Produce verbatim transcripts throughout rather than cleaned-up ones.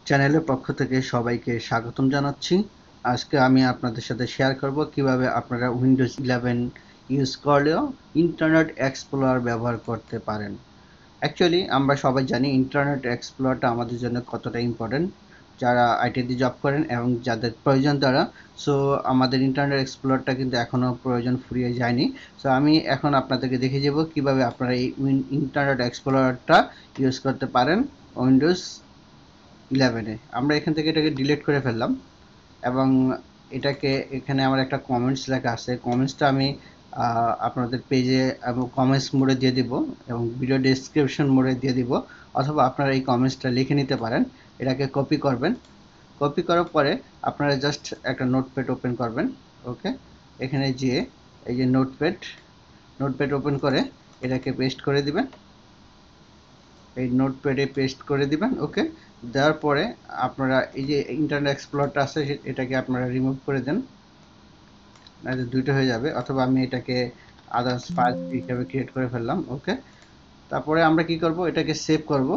চ্যানেলের পক্ষ থেকে সবাইকে স্বাগতম জানাচ্ছি। আজকে আমি আপনাদের সাথে শেয়ার করব কিভাবে আপনারা উইন্ডোজ ইলেভেন ইউজ করলেও ইন্টারনেট এক্সপ্লোরার ব্যবহার করতে পারেন। অ্যাকচুয়ালি আমরা সবাই জানি ইন্টারনেট এক্সপ্লোরারটা আমাদের জন্য কতটা ইম্পর্টেন্ট, যারা আইটিতে জব করেন এবং যাদের প্রয়োজন তারা। সো আমাদের ইন্টারনেট এক্সপ্লোরারটা কিন্তু এখনও প্রয়োজন ফুরিয়ে যায়নি। সো আমি এখন আপনাদেরকে দেখিয়ে দেবো কিভাবে আপনারা এই ইন্টারনেট এক্সপ্লোরারটা ইউজ করতে পারেন উইন্ডোজ ইলেভেনে। আমরা এখান থেকে এটাকে ডিলিট করে ফেললাম এবং এটাকে এখানে আমার একটা কমেন্টস লেখা আছে, কমেন্টসটা আমি আপনাদের পেজে এবং কমেন্টস মোডে দিয়ে দিব এবং ভিডিও ডেসক্রিপশন মোডে দিয়ে দিব, অথবা আপনারা এই কমেন্টসটা লিখে নিতে পারেন। এটাকে কপি করবেন, কপি করার পরে আপনারা জাস্ট একটা নোটপ্যাড ওপেন করবেন। ওকে, এখানে যেয়ে এই যে নোটপ্যাড নোটপ্যাড ওপেন করে এটাকে পেস্ট করে দিবেন, এই নোটপ্যাডে পেস্ট করে দিবেন। ওকে, দেওয়ার পরে আপনারা এই যে ইন্টারনেট এক্সপ্লোরারটা আছে এটাকে আপনারা রিমুভ করে দেন, নাহলে দুইটা হয়ে যাবে, অথবা আমি এটাকে আদার্স ফাইল হিসেবে ক্রিয়েট করে ফেললাম। ওকে, তারপরে আমরা কি করব, এটাকে সেভ করব।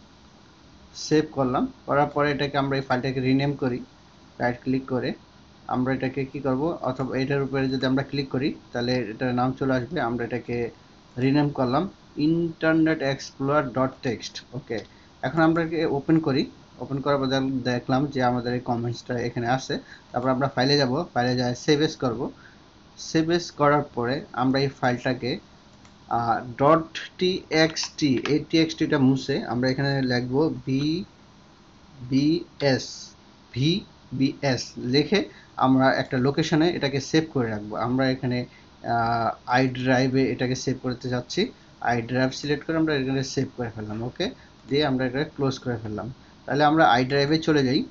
সেভ করলাম, করার পরে এটাকে আমরা এই ফাইলটাকে রিনেম করি। রাইট ক্লিক করে আমরা এটাকে কি করব, অথবা এটার উপরে যদি আমরা ক্লিক করি তাহলে এটার নাম চলে আসবে। আমরা এটাকে রিনেম করলাম Internet Explorer dot text. Okay, এখন আমরা ওপেন করি। ওপেন করার পর দেখলাম যে আমাদের এই কমেন্টসটা এখানে আছে। তারপর আমরা ফাইলে যাব, ফাইলে যাই সেভ এস করব। সেভ এস করার পরে আমরা এই ফাইলটাকে ডট টিএক্সটি, এই টিএক্সটিটা মুছে আমরা এখানে লিখব ভি বিএস, ভি বিএস লিখে আমরা একটা লোকেশনে এটাকে সেভ করে রাখবো। আমরা এখানে আই ড্রাইভে এটাকে সেভ করতে যাচ্ছি। আই ড্রাইভ সিলেক্ট করে আমরা এখানে সেভ করে ফেললাম। ওকে, দিয়ে আমরা এটা ক্লোজ করে ফেললাম। তাহলে আমরা আই ড্রাইভে চলে যাই।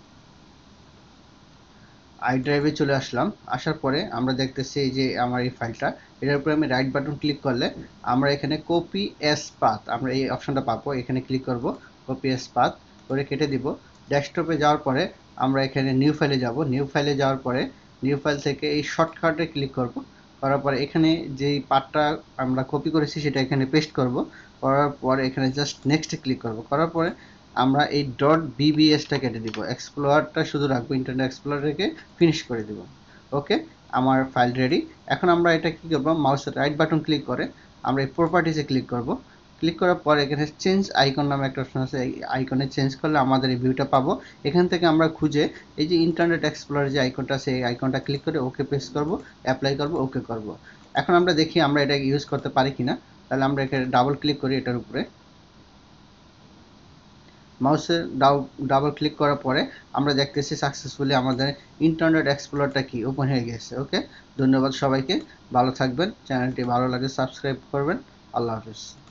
আই ড্রাইভে চলে আসলাম, আসার পরে আমরা দেখতেছি এই যে আমার এই ফাইলটা, এটার উপরে আমি রাইট বাটন ক্লিক করলে আমরা এখানে কপি এস পাথ, আমরা এই অপশনটা পাবো। এখানে ক্লিক করব, কপি এস পাথ করে কেটে দিব। ডেস্কটপে যাওয়ার পরে আমরা এখানে নিউ ফাইলে যাব। নিউ ফাইলে যাওয়ার পরে নিউ ফাইল থেকে এই শর্টকাটে ক্লিক করব। করার পরে এখানে যেই পার্টটা আমরা কপি করেছি সেটা এখানে পেস্ট করব। করার পর এখানে জাস্ট নেক্সটে ক্লিক করব। করার পরে আমরা এই ডট বিবিএসটা কেটে দিব, এক্সপ্লোরারটা শুধু রাখবো, ইন্টারনেট এক্সপ্লোরার রেখে ফিনিশ করে দিব। ওকে, আমার ফাইল রেডি। এখন আমরা এটা কি করব, মাউসের রাইট বাটন ক্লিক করে আমরা এই প্রপার্টিসে ক্লিক করব। ক্লিক করার পর এখানে চেঞ্জ আইকন নামে একটা অপশন আছে, এই আইকনে চেঞ্জ করলে আমাদের এই ভিউটা পাবো। এখান থেকে আমরা খুঁজে এই যে ইন্টারনেট এক্সপ্লোরার যে আইকনটা আছে এই আইকনটা ক্লিক করে ওকে প্রেস করব, অ্যাপ্লাই করব, ওকে করব। এখন আমরা দেখি আমরা এটা ইউজ করতে পারি কিনা। তাহলে আমরা এখানে ডাবল ক্লিক করি এটার উপরে। মাউসে ডাবল ক্লিক করার পরে আমরা দেখতেছি সাকসেসফুলি আমাদের ইন্টারনেট এক্সপ্লোরারটা কি ওপেন হয়ে গেছে। ওকে, ধন্যবাদ সবাইকে, ভালো থাকবেন। চ্যানেলটি ভালো লাগে সাবস্ক্রাইব করবেন। আল্লাহ হাফেজ।